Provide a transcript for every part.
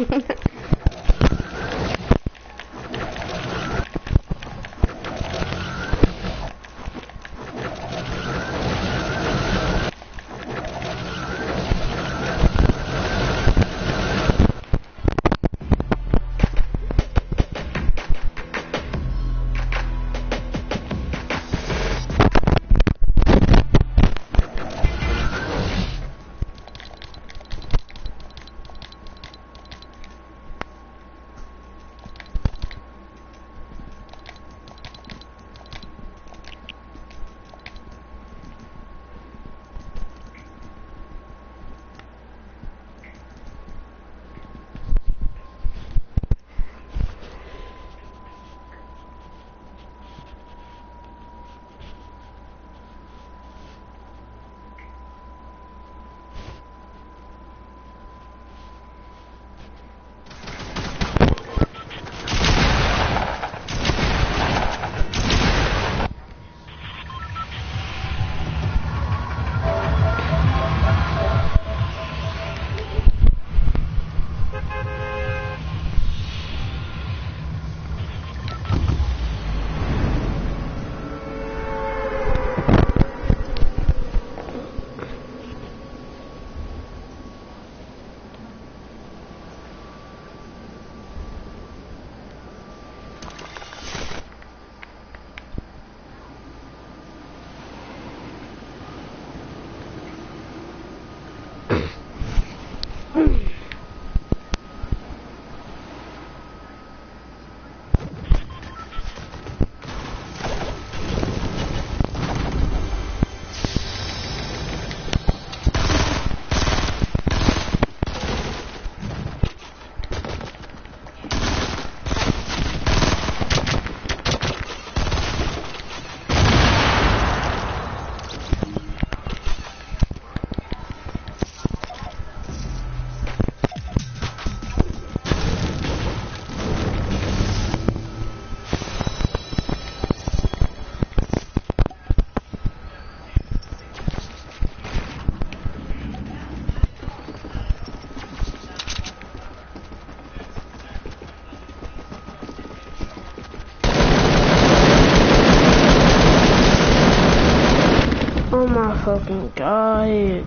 Oh my fucking god.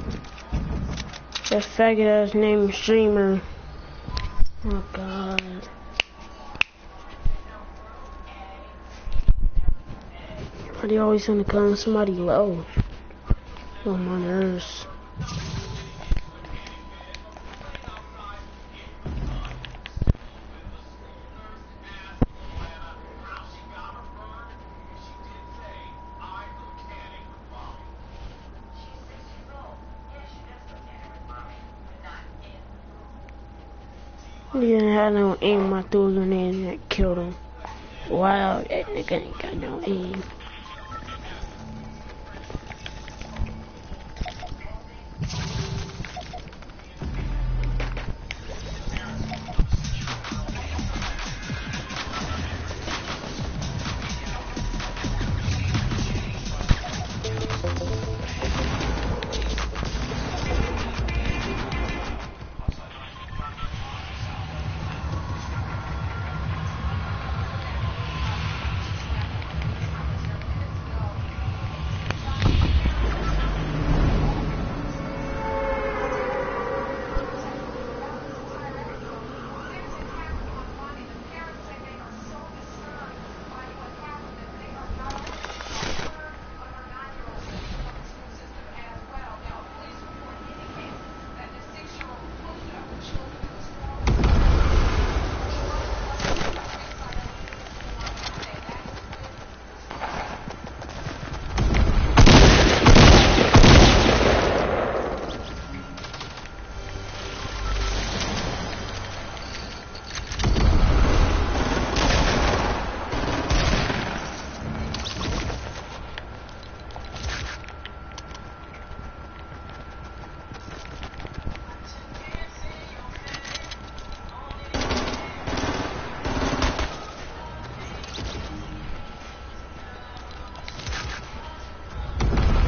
That faggot ass named streamer. Oh god. Why do you always want to call somebody low? Oh my nerves. He didn't have no aim. I threw him in and killed him. Wow, that nigga ain't got no aim.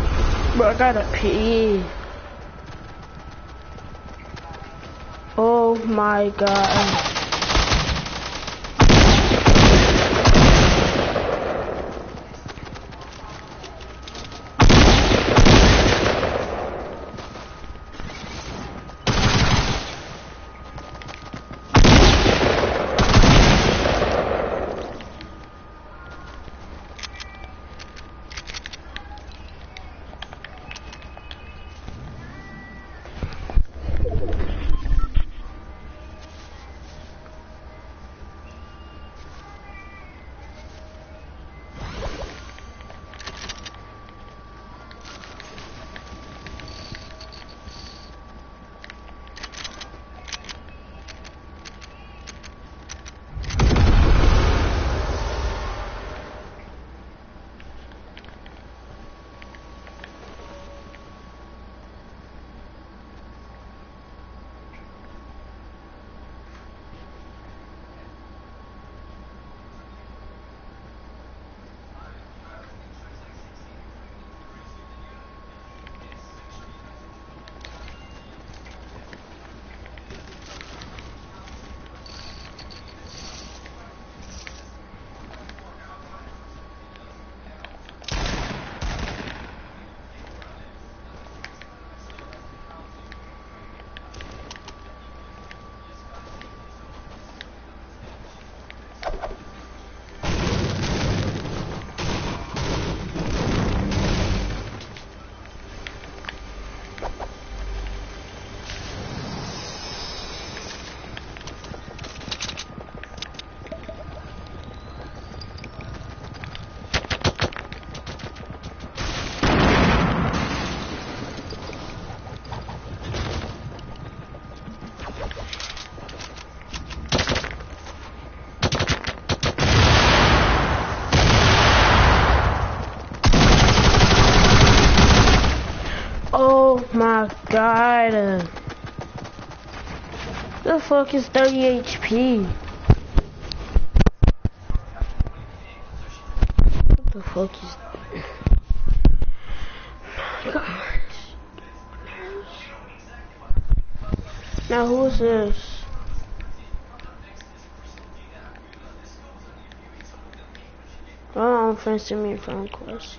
Bro, I gotta pee. Oh Oh my god. Oh my god. The fuck is 30 HP? What the fuck is... Oh my gosh. Now who's this? Oh, I'm friends to me in phone calls.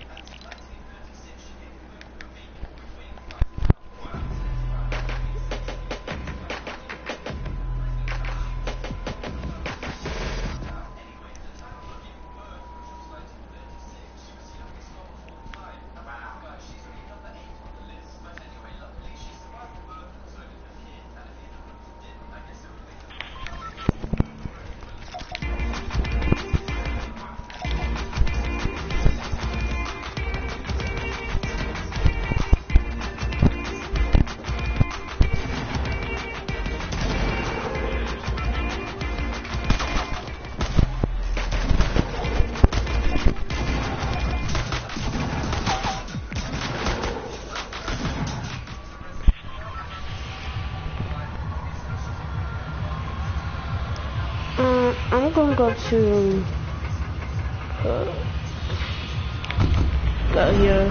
I'm gonna go to go here.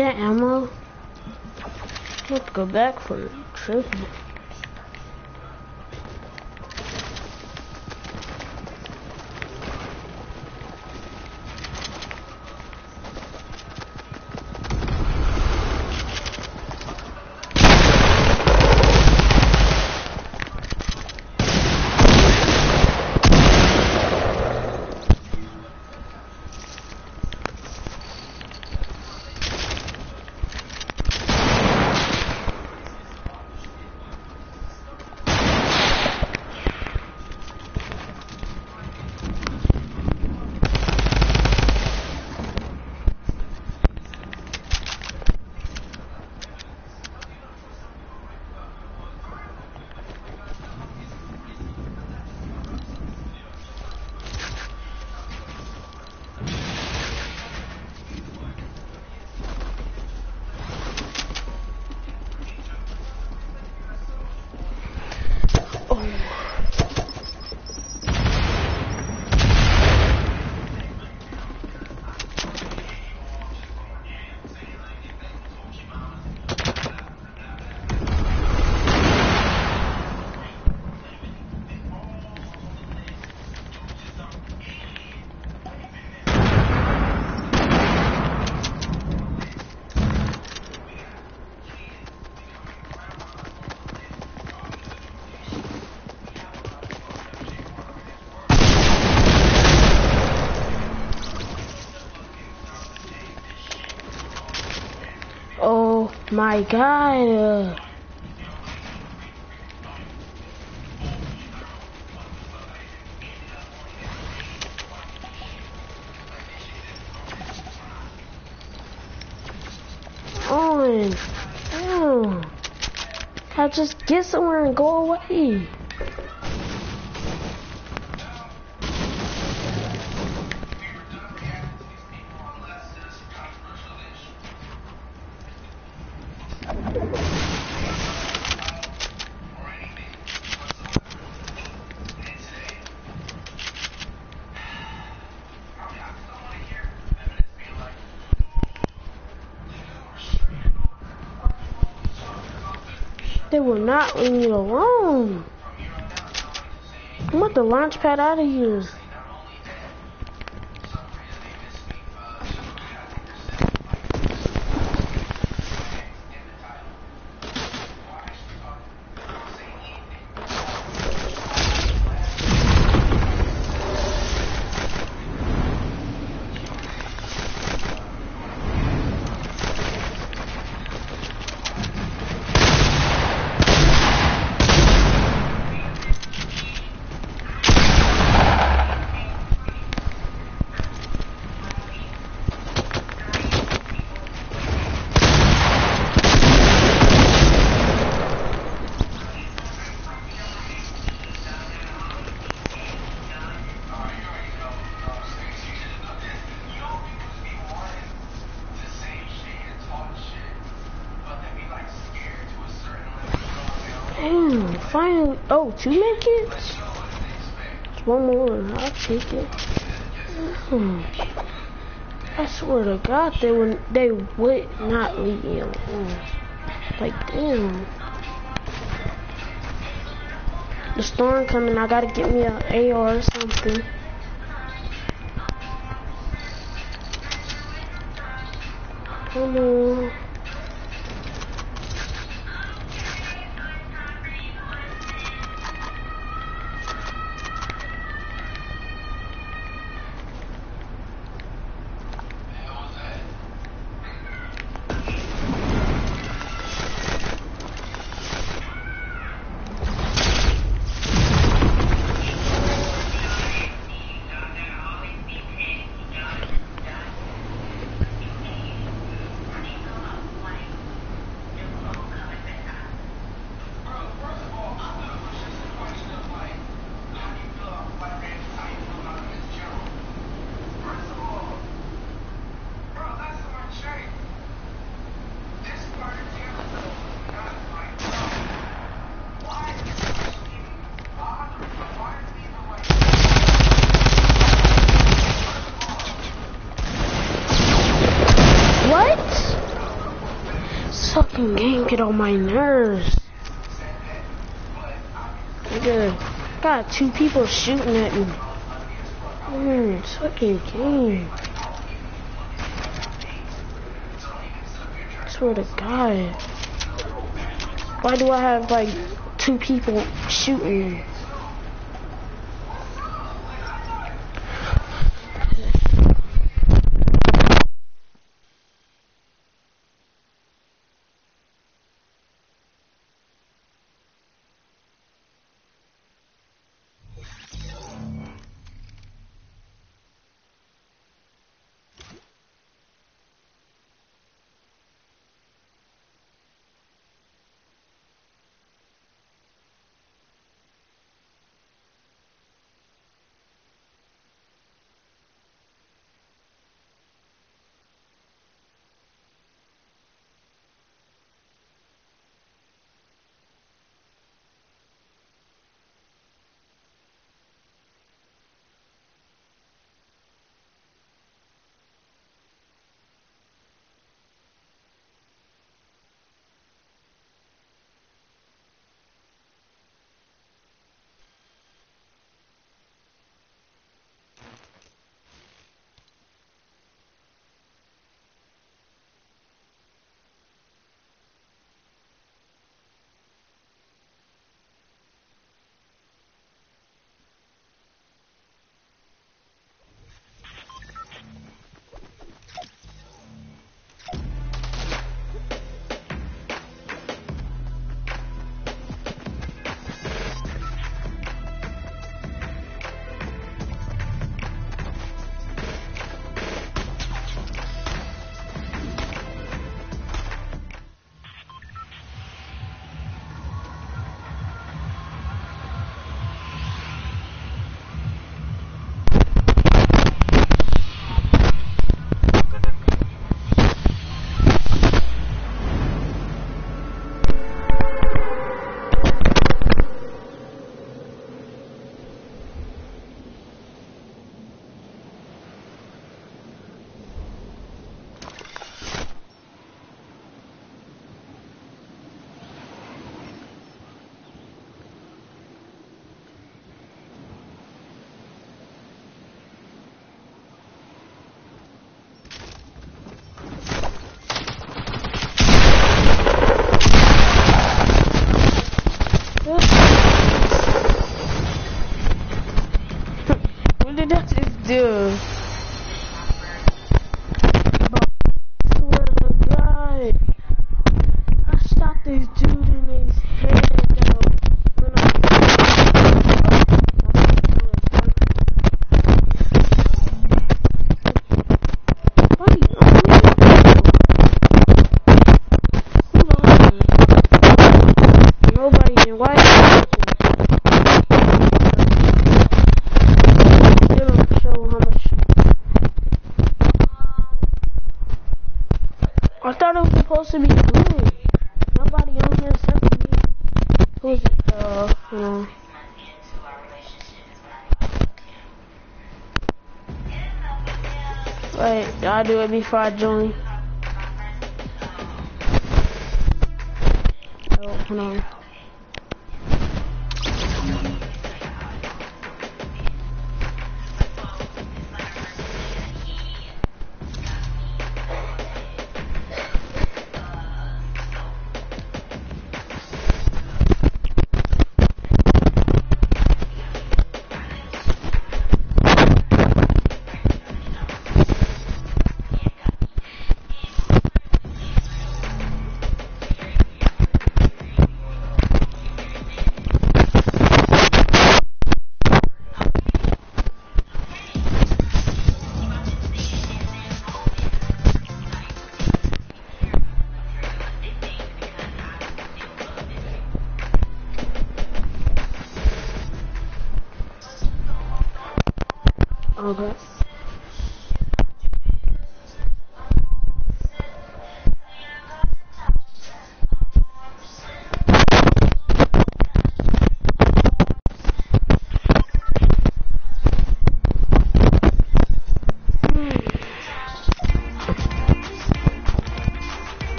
that ammo? Let's go back for the triple. Oh my god. On. Damn. I just get somewhere and go away. They will not leave me alone. I want the launch pad out of here. Damn, finally. Oh, 2 medkits? There's one more. I'll take it. I swear to God, they would not leave me alone. Like, damn. The storm coming. I gotta get me an AR or something. Come on. Fucking game get on my nerves. Nigga, got 2 people shooting at me. It's fucking game. Swear to God. Why do I have like 2 people shooting me? What did I just do? Swear to God, I shot this dude in his head though. When why you on me? Hold on. Nobody in white. I thought it was supposed to be blue. Nobody on here except me. Who's it? Wait, I'll do it before I join. Oh, hold on. Okay.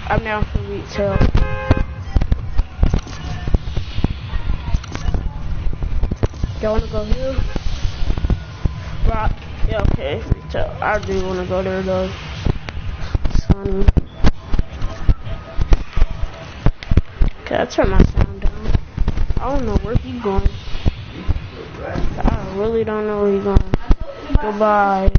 I'm down for retail. Y'all wanna go here? Rock. Yeah, okay, retail. I do wanna go there though. Sunny. Okay, I turn my sound down. I don't know where he's going. I really don't know where he's going. Goodbye.